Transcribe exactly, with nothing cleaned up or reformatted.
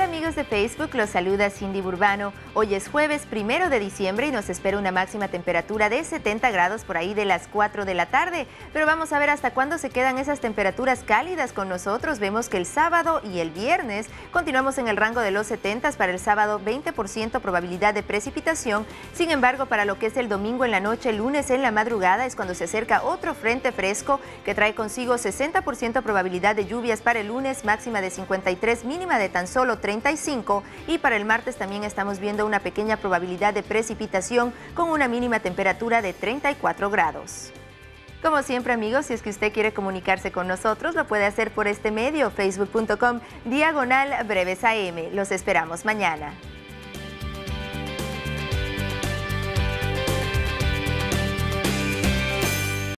Hola amigos de Facebook, los saluda Cindy Burbano. Hoy es jueves primero de diciembre y nos espera una máxima temperatura de setenta grados por ahí de las cuatro de la tarde. Pero vamos a ver hasta cuándo se quedan esas temperaturas cálidas con nosotros. Vemos que el sábado y el viernes continuamos en el rango de los setenta. Para el sábado veinte por ciento probabilidad de precipitación. Sin embargo, para lo que es el domingo en la noche, el lunes en la madrugada es cuando se acerca otro frente fresco que trae consigo sesenta por ciento probabilidad de lluvias para el lunes, máxima de cincuenta y tres, mínima de tan solo treinta y cinco, y para el martes también estamos viendo una pequeña probabilidad de precipitación con una mínima temperatura de treinta y cuatro grados. Como siempre amigos, si es que usted quiere comunicarse con nosotros, lo puede hacer por este medio, facebook punto com diagonal breves A M. Los esperamos mañana.